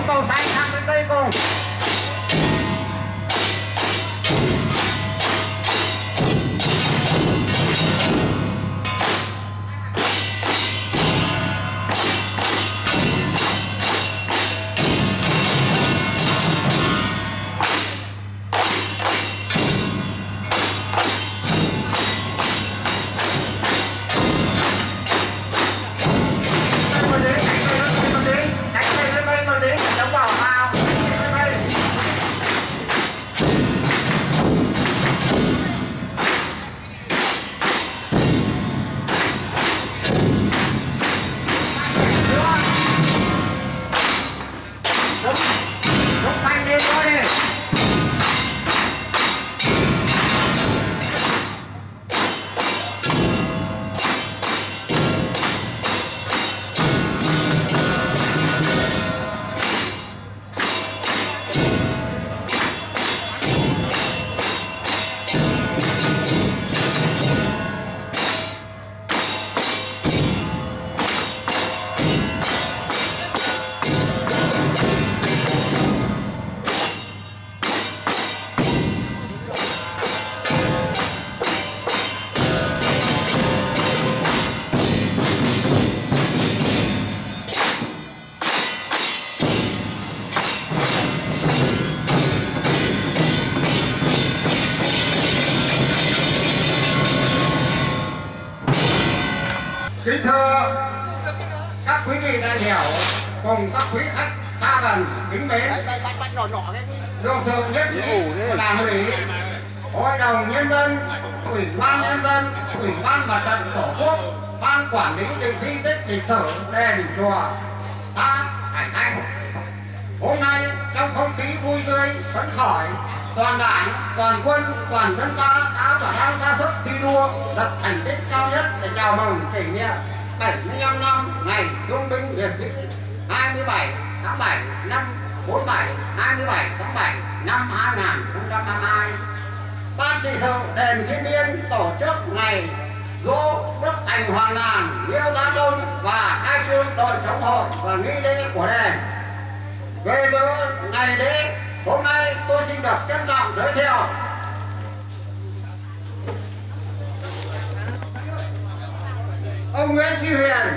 bóng màu xanh sang bên cây cùng. Kính thưa các quý vị đại biểu cùng các quý khách xa gần kính mến, được sự nhất trí của Đảng ủy, Hội đồng Nhân dân, Ủy ban Nhân dân, Ủy ban Mặt trận Tổ quốc, Ban Quản lý Di tích lịch sử đền chùa xã Hải Thanh. Hôm nay trong không khí vui tươi phấn khởi, toàn đảng, toàn quân, toàn dân ta đã và đang ra sức thi đua lập thành tích cao nhất để chào mừng kỷ niệm 75 năm ngày thương binh liệt sĩ 27 tháng 7 năm 47, 27 tháng 7 năm 2022. Ban trị sự đền Thiên Niên tổ chức ngày dỗ Đức Thành Hoàng Làng Liêu Gia Công và khai trương đội chống hội và nghi lễ của đền. Về dự ngày lễ hôm nay, tôi xin được trân trọng giới thiệu ông Nguyễn Duy Huyền,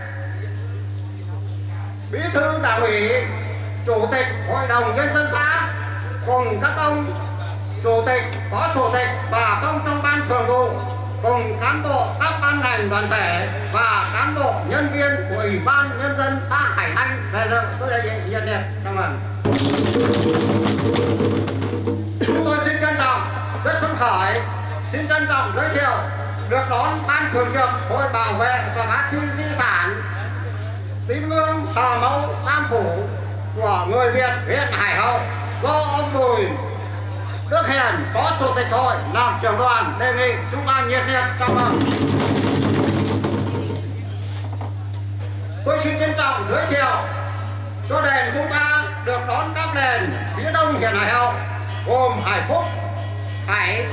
Bí thư Đảng ủy, Chủ tịch Hội đồng Nhân dân xã, cùng các ông Chủ tịch, Phó Chủ tịch và công trong ban thường vụ, cùng cán bộ các ban ngành đoàn thể và cán bộ nhân viên của Ủy ban Nhân dân xã Hải Thanh về dự. Tôi đề nghị nhiệt liệt chào mừng. Chúng tôi xin trân trọng, rất phấn khởi, xin trân trọng giới thiệu được đón Ban Thường trực Hội Bảo vệ và Phát huy di sản Tín ngưỡng thờ mẫu Tam Phủ của người Việt huyện Hải Hậu do ông Bùi Đức Hiền, Phó Chủ tịch Hội làm trưởng đoàn. Đề nghị chúng ta nhiệt liệt chào mừng. Tôi xin trân trọng giới thiệu cho đền chúng ta được đón các đền phía đông huyện Hải Hậu gồm Hải Phúc, Hải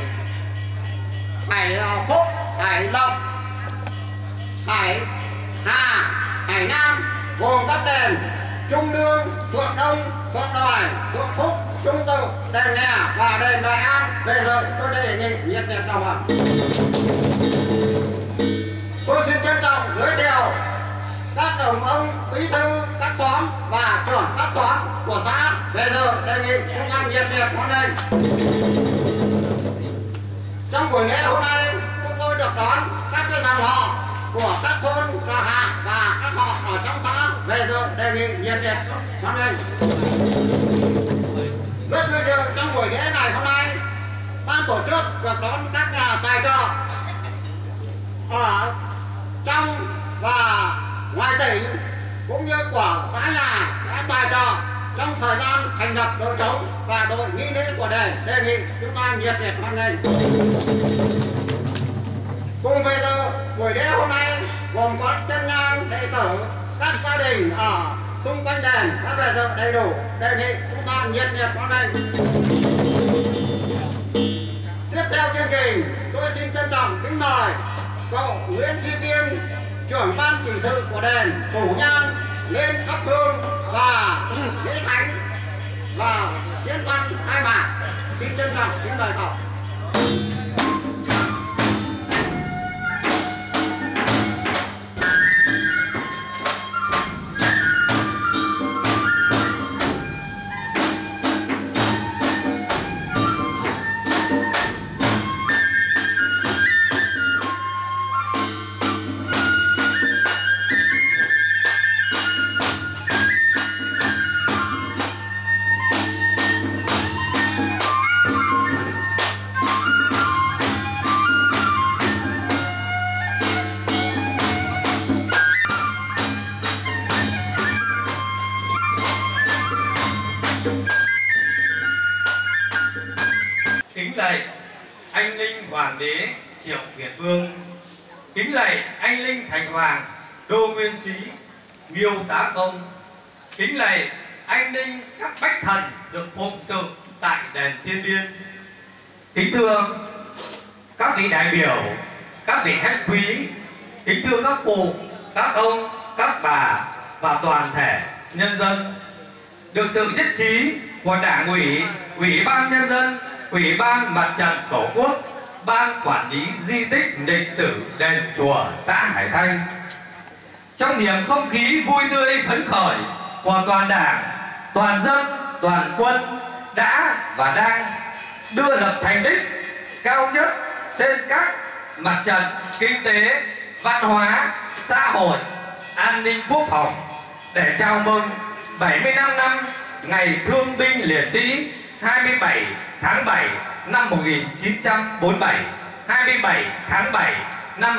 Phúc, Hải Lộc, Hải Hà, Hải Nam, gồm các đền Trung Lương, Thượng Đông, Thượng Đoài, Thượng Phúc, Trung Tự, đền Nghè và đền Đại An. Về dự tôi đề nghị nhiệt liệt chào mừng. Tôi xin trân trọng giới thiệu các đồng ông bí thư các xóm và trưởng các xóm của xã về dự. Đề nghị chúng ta nhiệt liệt hoan nghênh. Trong buổi lễ hôm nay, chúng tôi được đón các dòng họ của các thôn Trà Hạ và các họ ở trong xã về dự. Đề nghị nhiệt liệt hoan nghênh. Rất vinh dự trong buổi lễ ngày hôm nay, ban tổ chức được đón các nhà tài trợ ở trong và ngoài tỉnh cũng như của xã nhà đã tài trợ trong thời gian thành lập đội chống và đội nghi lễ của đền. Đề nghị chúng ta nhiệt liệt hoan nghênh. Cùng về dự buổi lễ hôm nay gồm có chân nhang đệ tử các gia đình ở xung quanh đền đã về dự đầy đủ. Đề nghị chúng ta nhiệt liệt hoan nghênh. Tiếp theo chương trình, tôi xin trân trọng kính mời cậu Nguyễn Duy Kiên, trưởng ban trị sự của đền, thủ nhang lên thắp hương và lễ thánh và diễn văn khai mạc. Xin trân trọng kính mời cậu. Kính lạy anh linh hoàng đế Triệu Việt Vương, kính lạy anh linh thành hoàng Đô Nguyên Soái Nghiêu Tá Công, kính lạy anh linh các bách thần được phụng sự tại đền Thiên Biên. Kính thưa các vị đại biểu, các vị khách quý, kính thưa các cụ, các ông, các bà và toàn thể nhân dân. Được sự nhất trí của Đảng ủy, Ủy ban Nhân dân, Ủy ban Mặt trận Tổ quốc, Ban Quản lý Di tích lịch sử đền chùa xã Hải Thanh, trong niềm không khí vui tươi phấn khởi của toàn đảng, toàn dân, toàn quân đã và đang đưa lập thành tích cao nhất trên các mặt trận kinh tế, văn hóa, xã hội, an ninh quốc phòng để chào mừng 75 năm ngày Thương binh Liệt sĩ 27 tháng 7 năm 1947, 27 tháng 7 năm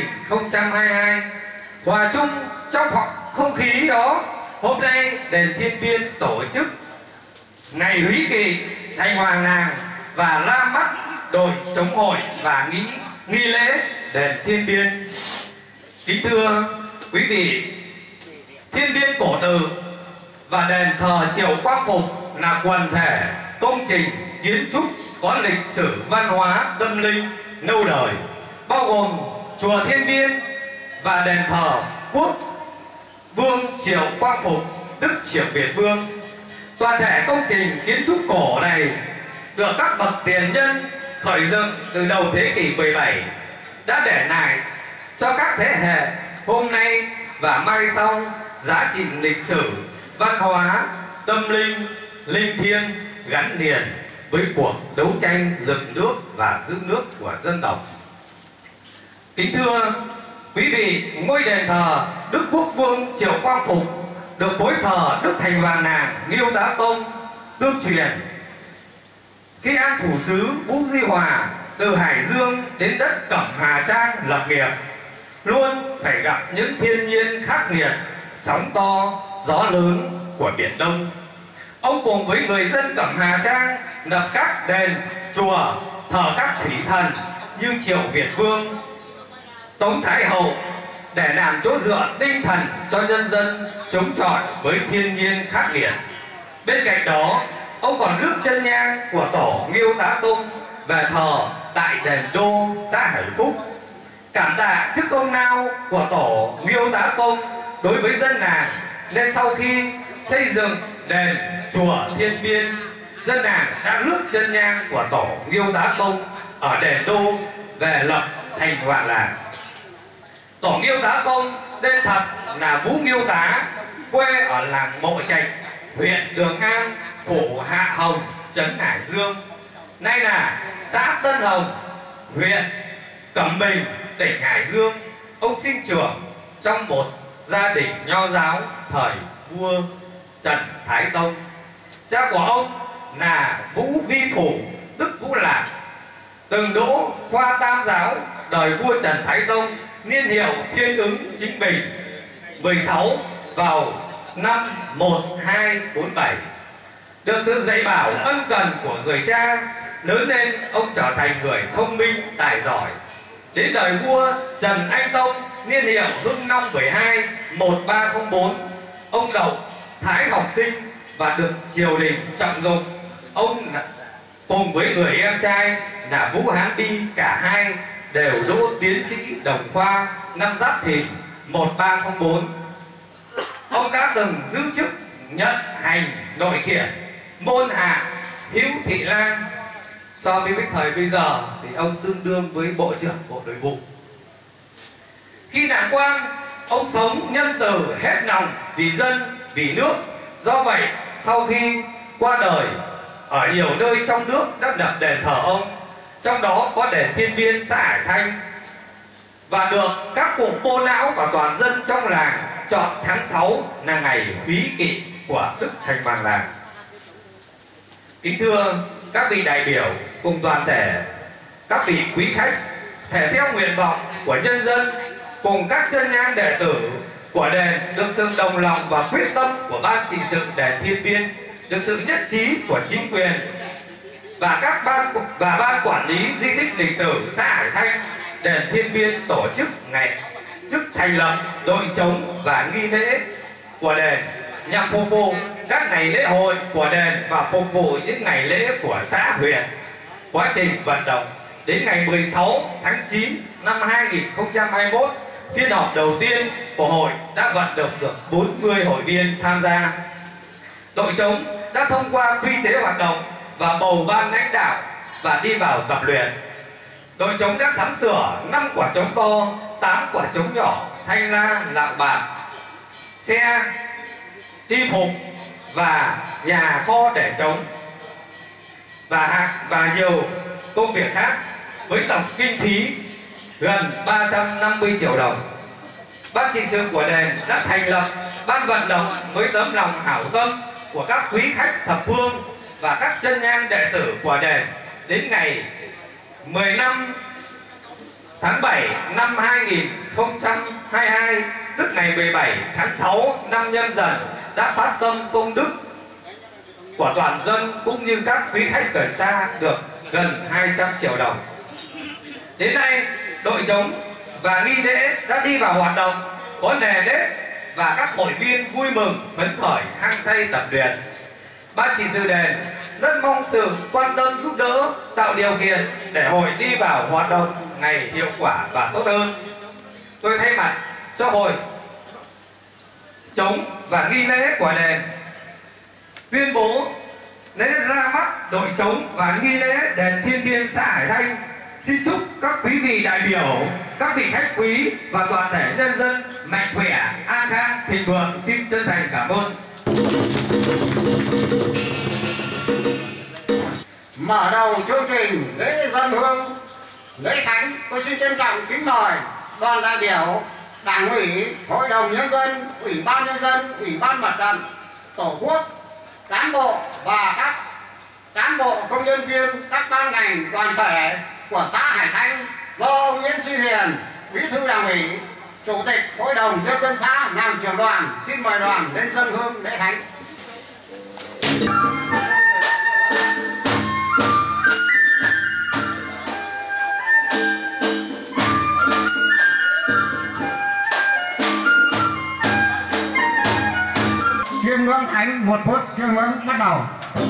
2022. Hòa chung trong không khí đó, hôm nay đền Thiên Biên tổ chức ngày húy kỳ thành hoàng làng và ra mắt đội chống hội và nghi lễ đền Thiên Biên. Kính thưa quý vị, Thiên Biên cổ tự và đền thờ Triệu Quang Phục là quần thể công trình kiến trúc có lịch sử văn hóa tâm linh lâu đời, bao gồm chùa Thiên Biên và đền thờ Quốc Vương Triệu Quang Phục tức Triệu Việt Vương. Toàn thể công trình kiến trúc cổ này được các bậc tiền nhân khởi dựng từ đầu thế kỷ 17 đã để lại cho các thế hệ hôm nay và mai sau giá trị lịch sử, văn hóa, tâm linh, linh thiêng gắn liền với cuộc đấu tranh dựng nước và giữ nước của dân tộc. Kính thưa quý vị, ngôi đền thờ Đức Quốc Vương Triệu Quang Phục được phối thờ Đức Thành Hoàng Nàng Nghiêu Tá Công tương truyền. Khi an phủ sứ Vũ Di Hòa từ Hải Dương đến đất Cẩm Hà Trang lập nghiệp, luôn phải gặp những thiên nhiên khắc nghiệt, sóng to, gió lớn của Biển Đông. Ông cùng với người dân Cẩm Hà Trang lập các đền, chùa, thờ các thủy thần như Triệu Việt Vương, Tống Thái Hậu để làm chỗ dựa tinh thần cho nhân dân chống chọi với thiên nhiên khắc nghiệt. Bên cạnh đó, ông còn rước chân nhang của tổ Nghiêu Tá Công về thờ tại đền Đô xã Hải Phúc. Cảm tạ trước công lao của tổ Nghiêu Tá Công đối với dân làng, nên sau khi xây dựng đền chùa Thiên Biên, dân làng đã rước chân nhang của tổ Nghiêu Tá Công ở đền Đô về lập thành hoàng làng. Tổ Nghiêu Tá Công tên thật là Vũ Nghiêu Tá, quê ở làng Mộ Trạch, huyện Đường An, phủ Hạ Hồng, trấn Hải Dương, nay là xã Tân Hồng, huyện Cẩm Bình, tỉnh Hải Dương. Ông sinh trưởng trong một gia đình nho giáo thời vua Trần Thái Tông. Cha của ông là Vũ Vi Phủ tức Vũ Lạc, từng đỗ khoa tam giáo đời vua Trần Thái Tông, niên hiệu Thiên Ứng Chính Bình 16 vào năm 1247. Được sự dạy bảo ân cần của người cha, lớn lên ông trở thành người thông minh tài giỏi. Đến đời vua Trần Anh Tông, niên hiệu Hưng Long 12 1304, ông đậu Thái học sinh và được triều đình trọng dụng. Ông cùng với người em trai là Vũ Hán Bi, cả hai đều đỗ tiến sĩ đồng khoa năm Giáp Thìn 1304. Ông đã từng giữ chức nhận hành nội khiển môn hạ Hữu Thị Lang. So với thời bây giờ thì ông tương đương với Bộ trưởng Bộ Nội vụ. Khi làm quan, ông sống nhân từ hết lòng vì dân, vì nước. Do vậy, sau khi qua đời, ở nhiều nơi trong nước đã lập đền thờ ông, trong đó có đền Thiên Biên xã Hải Thanh, và được các cụ bô lão và toàn dân trong làng chọn tháng 6 là ngày úy kỵ của Đức Thành Hoàng làng. Kính thưa các vị đại biểu cùng toàn thể các vị quý khách, thể theo nguyện vọng của nhân dân cùng các chân nhang đệ tử của đền, được sự đồng lòng và quyết tâm của ban trị sự đền Thiên Biên, được sự nhất trí của chính quyền và ban quản lý di tích lịch sử xã Hải Thanh, đền Thiên Biên tổ chức thành lập đội trống và nghi lễ của đền nhằm phục vụ các ngày lễ hội của đền và phục vụ những ngày lễ của xã huyện. Quá trình vận động đến ngày 16 tháng 9 năm 2021, phiên họp đầu tiên của hội đã vận động được 40 hội viên tham gia. Đội trống đã thông qua quy chế hoạt động và bầu ban lãnh đạo và đi vào tập luyện. Đội trống đã sắm sửa 5 quả trống to, 8 quả trống nhỏ, thanh la, lạng bạc, xe, y phục và nhà kho để trống và nhiều công việc khác với tổng kinh phí gần 350 triệu đồng. Ban trị sự của đền đã thành lập ban vận động với tấm lòng hảo tâm của các quý khách thập phương và các chân nhang đệ tử của đền. Đến ngày 15 tháng 7 năm 2022, tức ngày 17 tháng 6 năm Nhâm Dần, đã phát tâm công đức của toàn dân cũng như các quý khách gần xa được gần 200 triệu đồng. Đến nay, đội trống và nghi lễ đã đi vào hoạt động, có nề nếp và các hội viên vui mừng, phấn khởi, hăng say tập luyện. Ban trị sự đền rất mong sự quan tâm giúp đỡ, tạo điều kiện để hội đi vào hoạt động ngày hiệu quả và tốt hơn. Tôi thay mặt cho hội trống và nghi lễ của đền tuyên bố lễ ra mắt đội trống và nghi lễ đền Thiên Biên xã Hải Thanh. Xin chúc các quý vị đại biểu, các vị khách quý và toàn thể nhân dân mạnh khỏe, an khang, thịnh vượng. Xin chân thành cảm ơn. Mở đầu chương trình lễ dân hương, lễ thánh, tôi xin trân trọng kính mời đoàn đại biểu Đảng ủy, Hội đồng Nhân dân, Ủy ban Nhân dân, Ủy ban Mặt trận Tổ quốc, cán bộ và các cán bộ công nhân viên các ban ngành đoàn thể của xã Hải Thanh do ông Nguyễn Duy Hiền, Bí thư Đảng ủy, Chủ tịch Hội đồng Nhân dân xã làm trưởng đoàn. Xin mời đoàn lên dân hương lễ thánh. Chiêm ngưỡng thánh 1 phút, chiêm ngưỡng bắt đầu.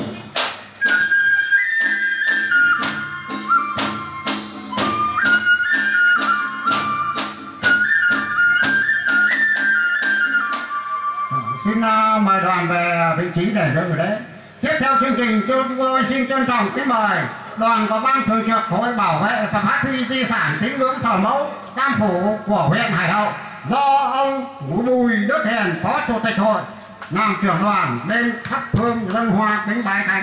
Xin mời đoàn về vị trí để dự lễ. Tiếp theo chương trình, tôi xin trân trọng kính mời đoàn của ban thường trực Hội bảo vệ và phát huy di sản tín ngưỡng thờ mẫu Tam Phủ của huyện Hải Hậu do ông Bùi Đức Hiền, Phó Chủ tịch hội làm trưởng đoàn lên thắp hương dâng hoa kính bái thánh.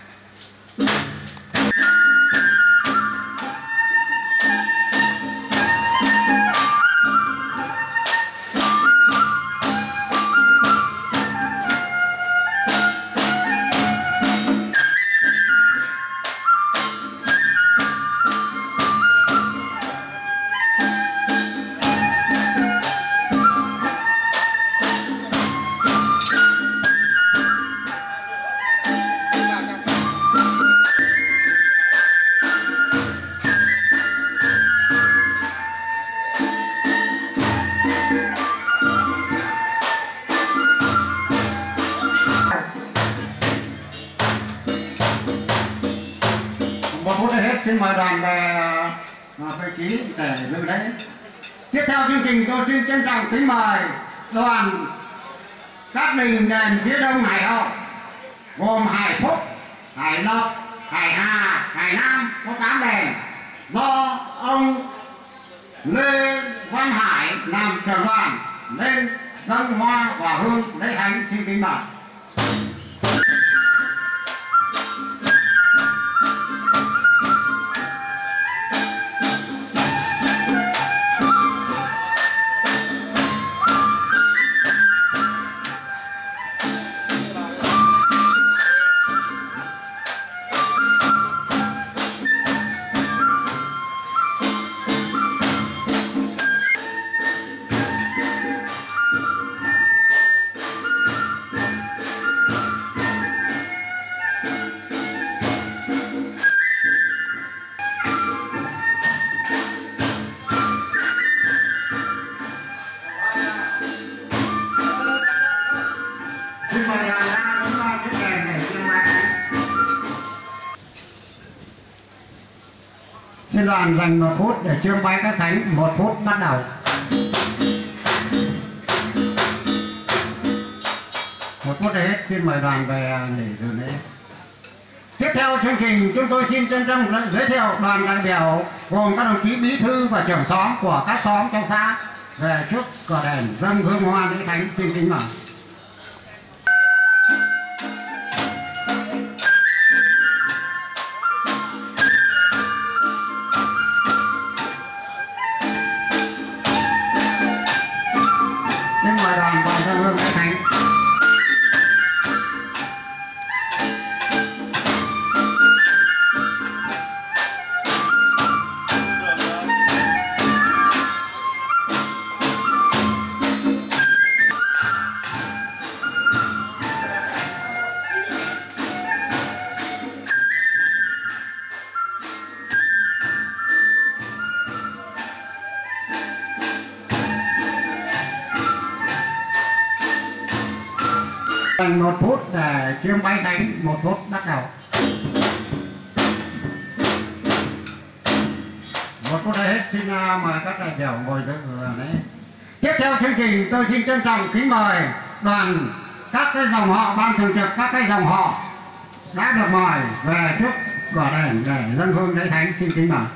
Xin mời đoàn về vị trí để dự lễ. Tiếp theo chương trình, tôi xin trân trọng kính mời đoàn các đình đền phía đông Hải Hậu gồm Hải Phúc, Hải Lộc, Hải Hà, Hải Nam có 8 đền do ông Lê Văn Hải làm trưởng đoàn lên dâng hoa và hương lễ thánh. Xin kính mời. Xin đoàn dành 1 phút để chiêm bái các thánh. 1 phút bắt đầu. 1 phút đã hết. Xin mời đoàn về để dự lễ. Tiếp theo chương trình, chúng tôi xin trân trọng giới thiệu đoàn đại biểu gồm các đồng chí bí thư và trưởng xóm của các xóm trong xã về trước cờ đền dâng hương hoa lễ thánh. Xin kính mời. Dành 1 phút để chiêm bái thánh. 1 phút bắt đầu. 1 phút đã hết. Xin mời các đại biểu ngồi dự đấy. Tiếp theo chương trình, tôi xin trân trọng kính mời đoàn các cái dòng họ ban thường trực, các cái dòng họ đã được mời về trước cửa đền để dâng hương lễ thánh. Xin kính mời.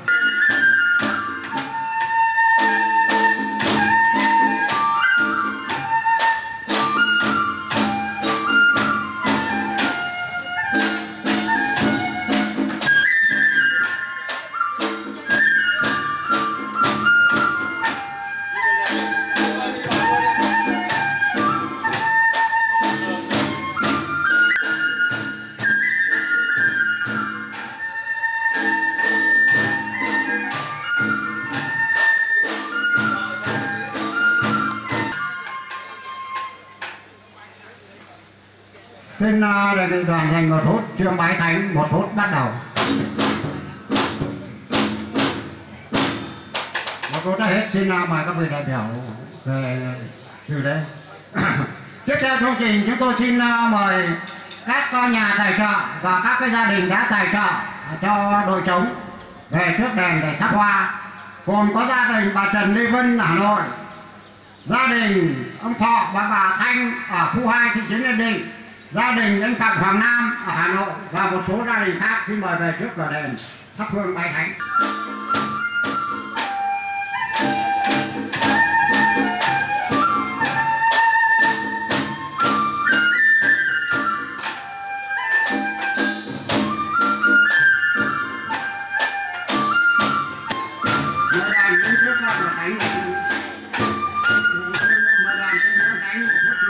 Xin đề nghị đoàn dành 1 phút chiêm bái thánh. 1 phút bắt đầu. 1 phút đã hết. Xin mời các vị đại biểu về dự lễ. Tiếp theo chương trình, chúng tôi xin mời các nhà tài trợ và các cái gia đình đã tài trợ cho đội trống về trước đền để thắp hoa. Gồm có gia đình bà Trần Lê Vân Hà Nội, gia đình ông Thọ và bà Thanh ở khu 2 thị trấn Yên Định, gia đình anh Phạm Hoàng Nam ở Hà Nội và một số gia đình khác. Xin mời về trước cửa đền thắp hương bái thánh. Mời đoàn đến trước cửa thánh. Mời đoàn đến trước thánh.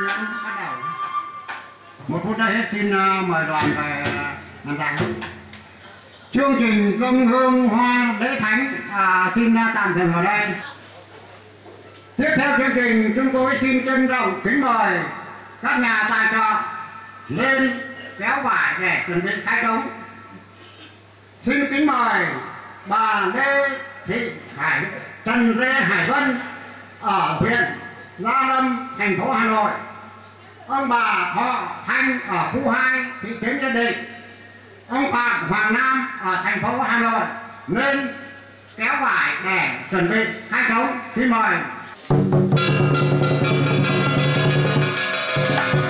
1 phút đã hết. Xin mời đoàn về màn giảng. Chương trình dâng hương hoa lễ thánh xin tạm dừng ở đây. Tiếp theo chương trình, chúng tôi xin trân trọng kính mời các nhà tài trợ lên kéo vải để chuẩn bị khai trống. Xin kính mời bà Lê Thị Trần Lê Hải Vân ở huyện Gia Lâm, thành phố Hà Nội, ông bà Thọ Thanh ở khu 2 thị trấn Yên Định, ông Phạm Hoàng Nam ở thành phố Hà Nội lên kéo vải để chuẩn bị khai trống. Xin mời.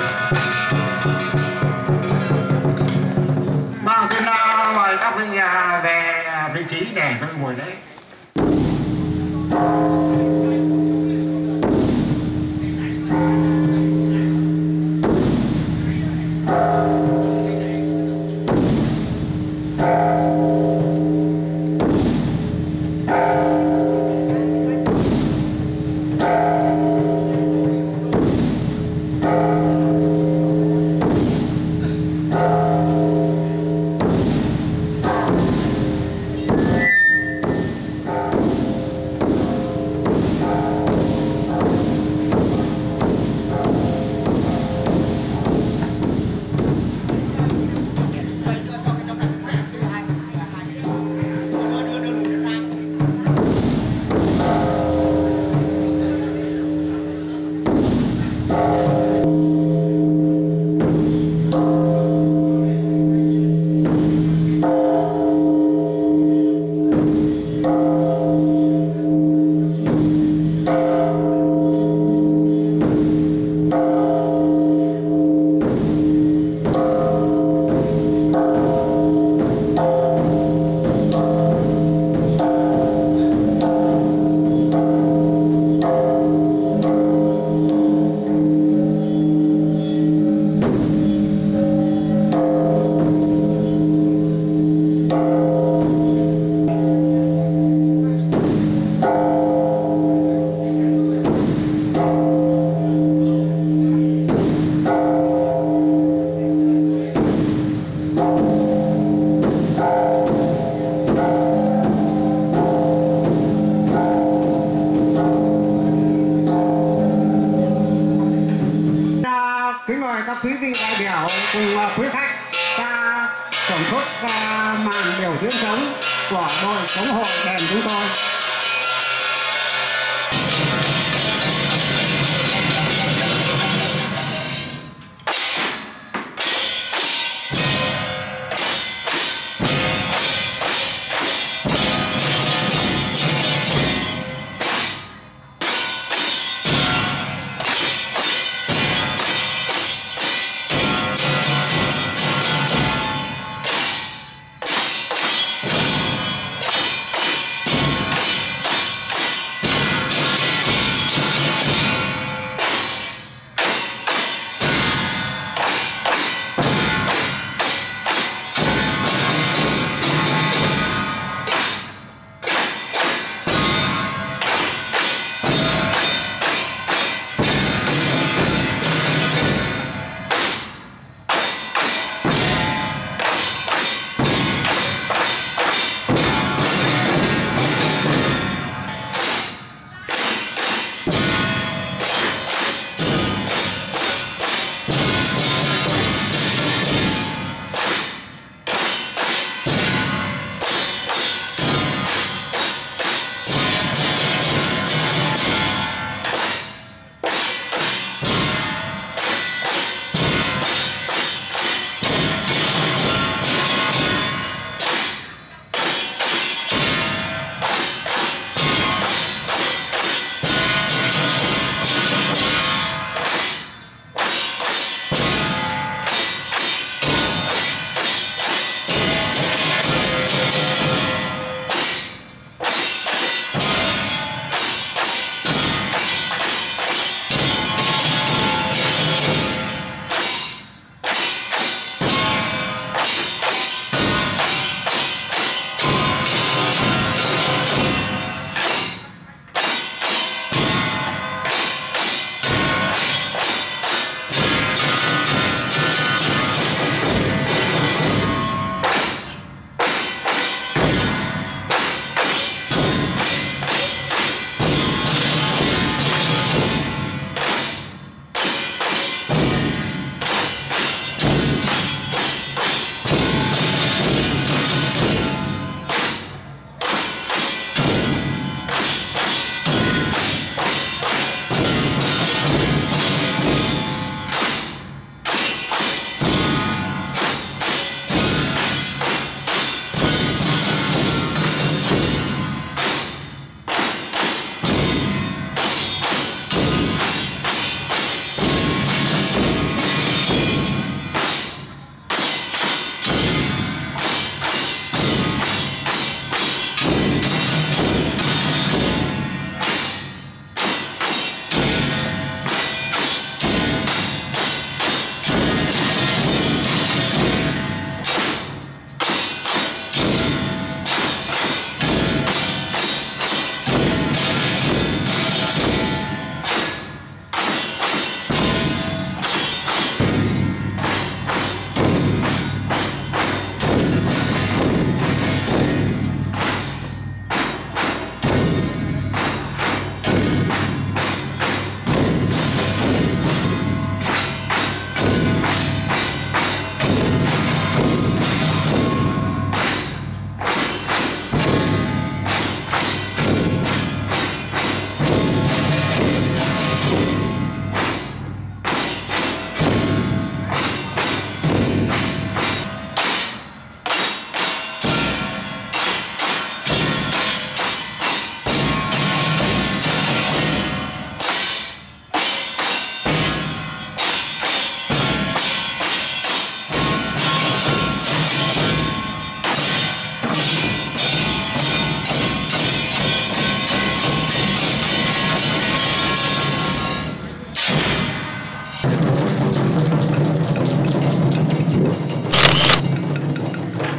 Kính mời các quý vị đại biểu cùng quý khách ta thưởng thức màn biểu diễn trống của đội trống hội đền chúng tôi.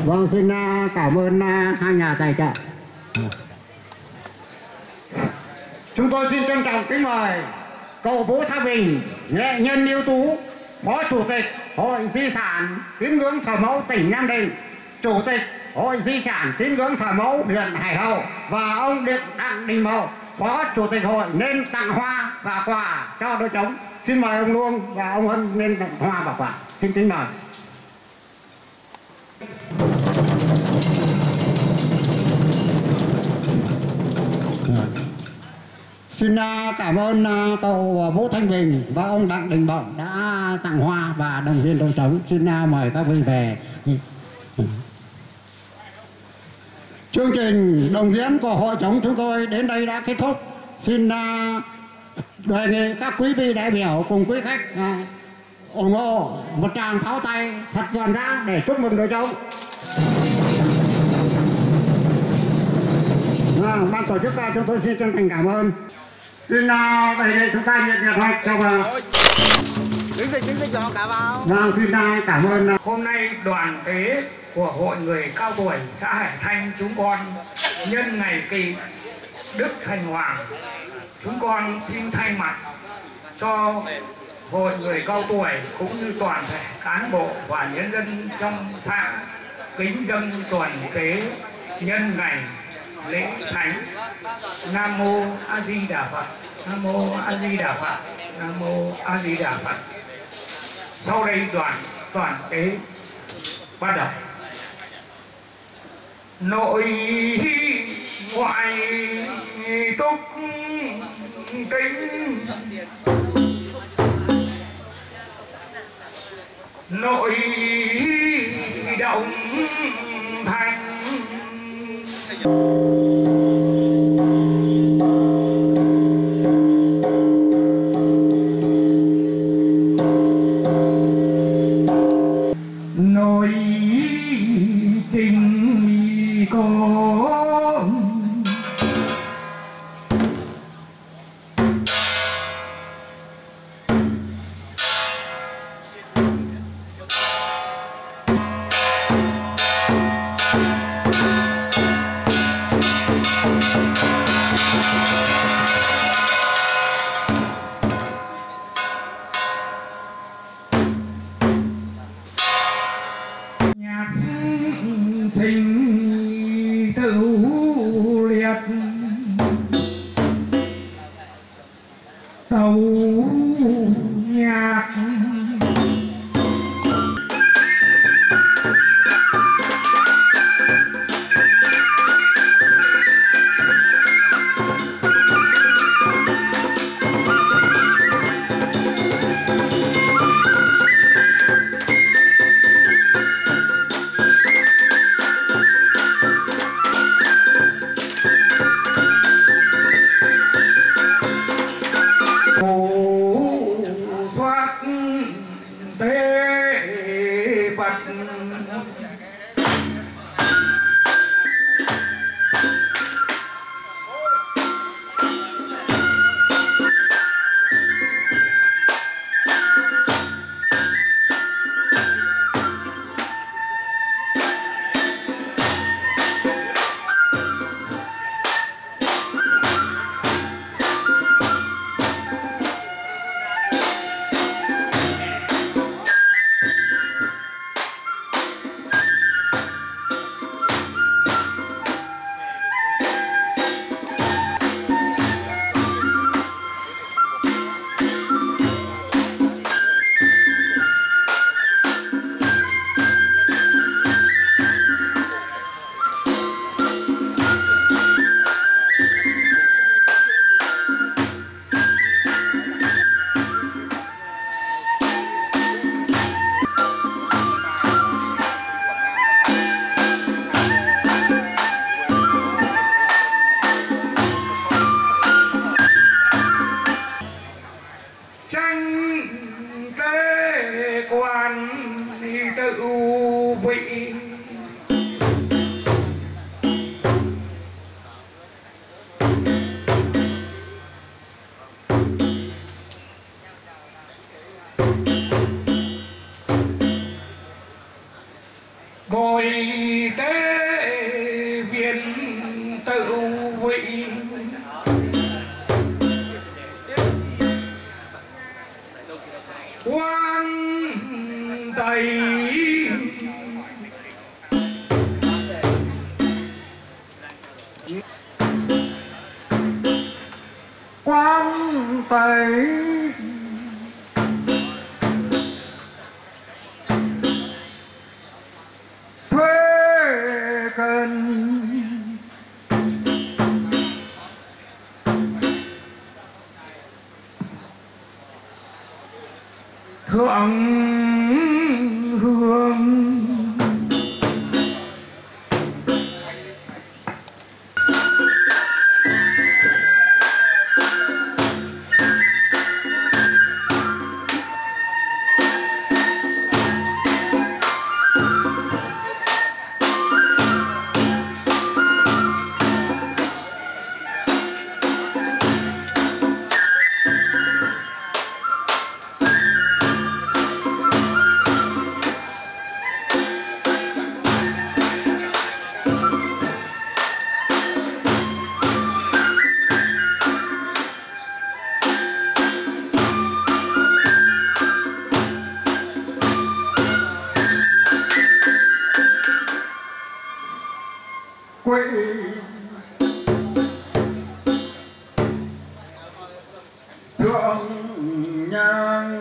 Vâng, xin cảm ơn hai nhà tài trợ. Chúng tôi xin trân trọng kính mời cậu Vũ Thái Bình, nghệ nhân ưu tú, Phó Chủ tịch Hội Di sản Tín ngưỡng thờ mẫu tỉnh Nam Định, Chủ tịch Hội Di sản Tín ngưỡng thờ mẫu huyện Hải Hậu, và ông Đặng Đình Mậu, Phó Chủ tịch hội, nên tặng hoa và quà cho đội trống. Xin mời ông Luông và ông Hân nên tặng hoa và quà. Xin kính mời. Xin cảm ơn cậu Vũ Thanh Bình và ông Đặng Đình Mậu đã tặng hoa và động viên đội trống. Xin mời các vị về. Chương trình đồng diễn của hội trống chúng tôi đến đây đã kết thúc. Xin đề nghị các quý vị đại biểu cùng quý khách ủng hộ một tràng pháo tay thật giòn giã để chúc mừng đội trống. Ban tổ chức chúng tôi xin chân thành cảm ơn. Xin đề nghị chúng ta nhiệt liệt thôi cho vào. Đứng dịch cho cả vào. Vâng, xin cảm ơn. Hôm nay đoàn tế của Hội Người Cao Tuổi xã Hải Thanh chúng con nhân ngày kỳ Đức Thành Hoàng, chúng con xin thay mặt cho Hội Người Cao Tuổi cũng như toàn thể cán bộ và nhân dân trong xã kính dâng tuần tế nhân ngày lễ thánh. Nam mô A Di Đà Phật, Nam mô A Di Đà Phật, Nam mô A Di Đà Phật. Sau đây đoàn tế bắt đầu. Nội ngoại túc kính, nội động thành. Nội trình có sinh tửu liệt tấu nhạc. Soát tế Phật vị. bồi tế viên tự vị quan tây quan tây thuê cần thượng hương quỷ thượng nhang